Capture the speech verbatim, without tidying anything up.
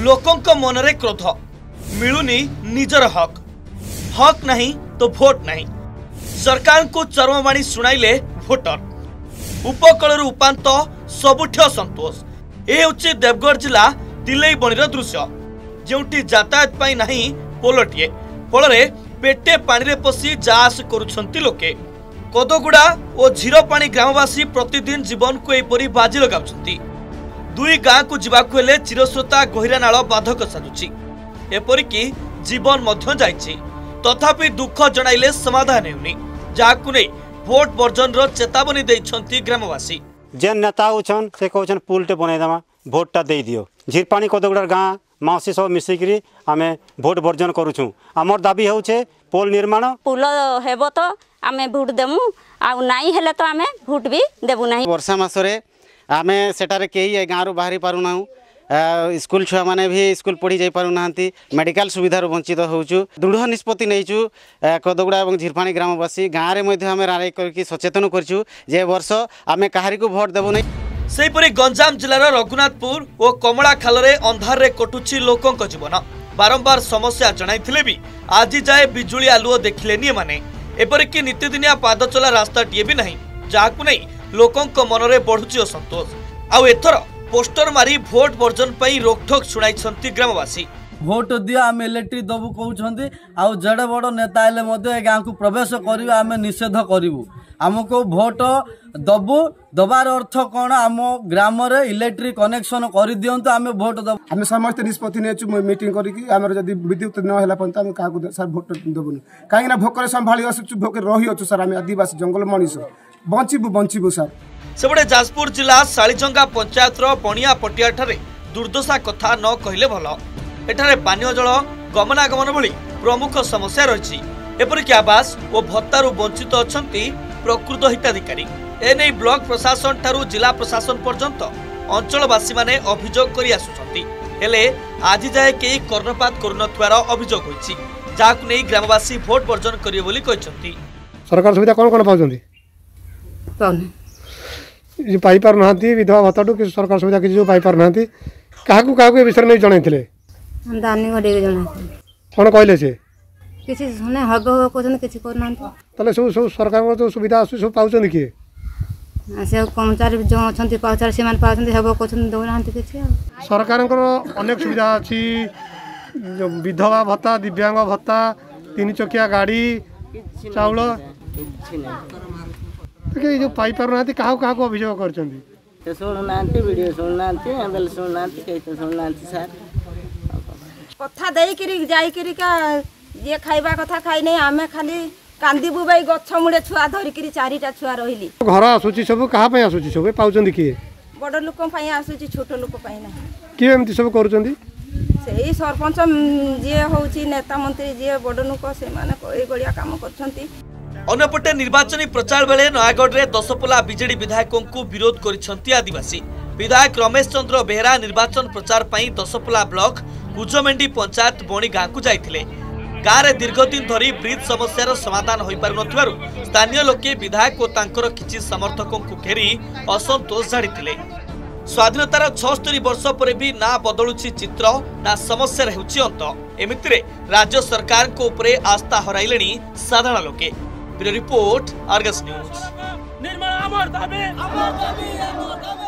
लोकंक मनरे क्रोध मिलुनी निजर हक हक नहीं तो भोट नहीं सरकार को चरमबाणी शुणाइले भोटर उपकूल उपात सबुठ असंतोष ए होची देवगढ़ जिला तिलई बणीर दृश्य जोटी यातायात पाई नहीं पोलटिए फल पेटे पानी रे पशि जास करुछंती लोके कदगुड़ा और झीरपाणी ग्रामवासी प्रतिदिन जीवन को एपरी बाजी लगाउछंती दुई गाँ को जीवाकु हेले चिरस्रोता गहिरा नाଳ बाधक साजुची एपरिकी जीवन मध्य जाइछि तथापि दुख जणाइले समाधान हेउनी जाकु नै भोट वर्जन रो चेतावनी दैछंती ग्रामवासी जेन नेता उछन से कहछन पुलटे बनाइ दमा भोटटा दे दियो झीरपाणी कदगुड़ा गाँ मासी सब मिसिकरी आमे भोट वर्जन करूछु हमर दाबी होउछे पोल निर्माण पुल हेबो तो आमे भोट देमु आ नाही हेले तो आमे भोट भी देबु नाही वर्षा मासरे आमे सेटारे केही गाँव बाहरी पारु नाहु स्कूल छुआ माने भी स्कूल पढ़ी जाई पारु नाहंती मेडिकल सुविधा वंचित होउछु दृढ़ निष्पत्ति नैछु कदगुड़ा और झीरपाणी ग्रामवासी गाँव रे मध्ये आमे राय करके सचेतन करछु जे वर्ष आमे काहारी को भोट देबु नै सेहीपरि गंजाम जिलार रघुनाथपुर और कमला खालरे अंधार रे कटुछि लोकंक जीवन बारंबार समस्या जणाइथिले भी आज जाए बिजुली आलुओ देखिलेनी माने एपरिकी नित्यदिनिया पाद चला रास्ताटीए भी नहीं जाकु नै लोकंक मनरे बढ़ुछि असंतोष आउ एथर पोस्टर मारी भोट वर्जन पई रोकठोक सुनाइछंती ग्रामवासी भोट दियो आम इलेक्ट्रिक दबु कहउछंती आउ जड़े बड़ नेता आइले मध्ये गाँ को प्रवेश करिबा आम निषेध करिवु आमको भोट दबु दबार अर्थ कौन आम ग्राम रे इलेक्ट्रिक कनेक्शन कर दियंतु आम भोट दबु आम समस्त निष्पत्ति नेचु मीटिंग करिकी आमर जदी विद्युत न होला पंत आम काकू सर भोट दबुनी काहे ना भोकर संभाली असुचु भोकर रही अछु सर आम आदिवासी जंगल मनीष बंचिबु बंचिबु सर सेबडे जाजपुर जिला सालीजंगा पंचायत रो पणिया पटिया ठारे दुर्दशा कथा न कहिले भल एठारे पानीय जल गमनागमन भली प्रमुख समस्या रही एपरिक आवास और भत्तारू वंचित अछंती प्रकृत हिताधिकारी एने ब्लॉक प्रशासन ठारू जिला प्रशासन पर्यंत अंचलवासी माने अभियोग करि आसुछंती हेले आज जाए केही कर्णपात करुनथुवार अभियोग होईछि जाकु नै ग्रामवासी भोट वर्जन करिवे बोली कहिसंती सरकार सुविधा कोन कोन पाउछंती पाउनी जे पाई पार नांती विधवा भत्ताटू कि सरकार सुविधा कि जो पाई पार नांती काहाकू काहाकू ए विषय नै जणाइथिले हम दानी गडे जणा कोन कहले से किछि सुने हब हब कोन किछि कर नांती तले सब सब सरकार जो सुविधा आसु सब पाउछंती कि से कर्मचारी जो अछंती पाउचार सेमान पाउछंती हब कोन दो नांती किछि सरकार अनेक सुविधा अछि विधवा भत्ता दिव्यांग भत्ता तीन चकिया गाड़ी चाउल जो पाई पार ना क्या क्या अभियोग कर शुणुना वीडियो शुणुना बेल शुणुना शुणुना सर कथा देकरी जाइकरी का ये खाइबा कथा खाई नहीं आमे खाली कांदीबु बाई गछ मुड़े छुआ धरिकरी चारिटा छुआ रहिली घर आसुची सब कहा पे आसुची सब पाउचंदी किए बड़ लोक पई आसुची छोट लोक पई ना किए एमती सब करूचंदी सेही सरपंच जे होउची नेता मंत्री जे बड़ लोक से माने ए गड़िया काम करछंती अन्यपटे निर्वाचनी प्रचार बेले नयागढ़ रे दशपल्ला बीजेडी विधायकों को विरोध करिसंती आदिवासी विधायक रमेश चंद्र बेहरा निर्वाचन प्रचार पई दशपल्ला ब्लॉक कुजमेंडी पंचायत बणी गाँ को जाइथिले गाँ रे दीर्घ दिन धरी ब्रिज समस्यार समाधान होई पारु नथिबारु स्थानीय लोके विधायक और तांकर किछि समर्थकों को घेरी असंतोष झाड़ीथिले स्वाधीनतार छस्तरी वर्ष पर भी ना बदलुछि चित्र ना समस्या हेउछि अंत एमितिरे राज्य सरकार को उपरे आस्था हराइलेनी साधारण लोके ब्यूरो रिपोर्ट आर्गस न्यूज। निर्मल अमर दाबी अमर दाबी अमर दाबी